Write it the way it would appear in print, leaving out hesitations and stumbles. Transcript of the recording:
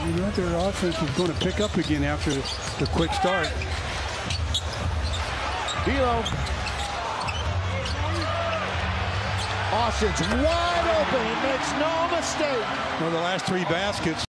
You know, their offense is going to pick up again after the quick start. D'Lo. Austin's wide open. He makes no mistake. Well, the last 3 baskets.